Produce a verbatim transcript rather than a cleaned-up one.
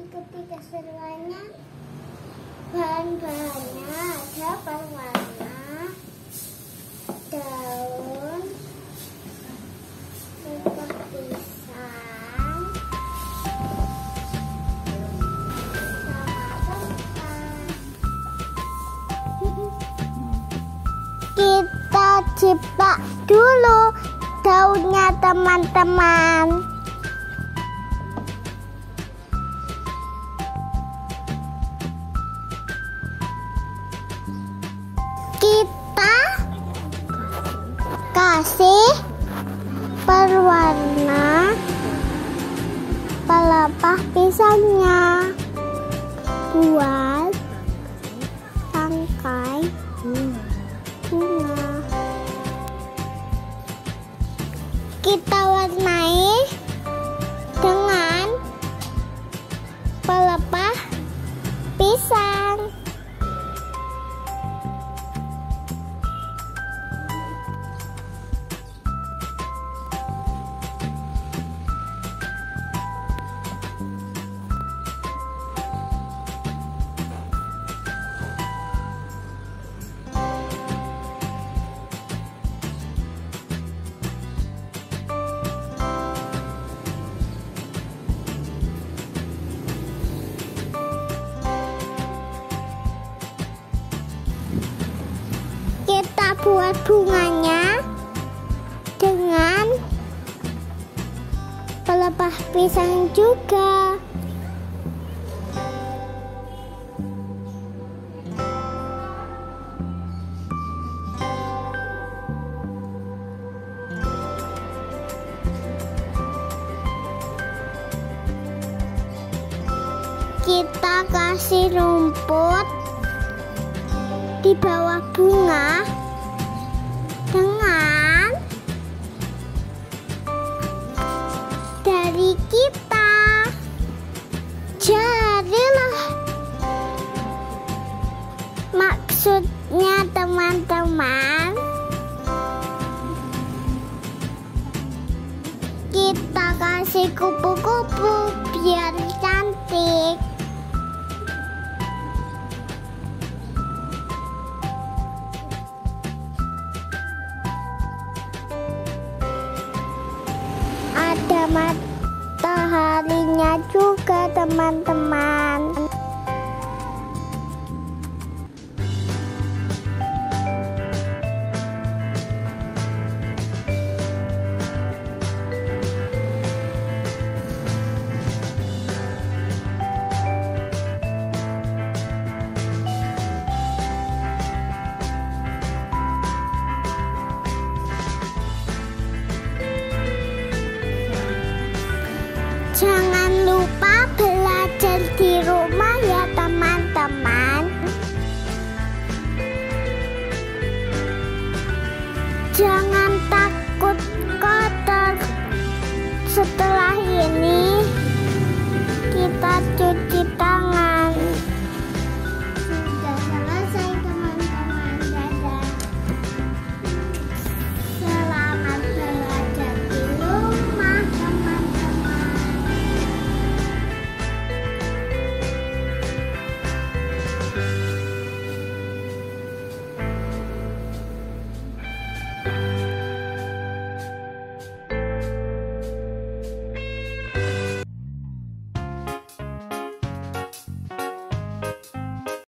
ketiga semuanya bahan-bahannya ada pewarna, daun, buah pisang, sama rempah. Kita cepak dulu daunnya, teman-teman. Kita kasih pewarna pelepah pisangnya buat tangkai bunga. Kita warnai dengan pelepah pisang. Kita buat bunganya dengan pelepah pisang juga. Kita kasih rumput di bawah bunga dengan dari kita. Jadilah maksudnya, teman-teman. Kita kasih kupu-kupu biar cantik. Ada mataharinya juga, teman-teman.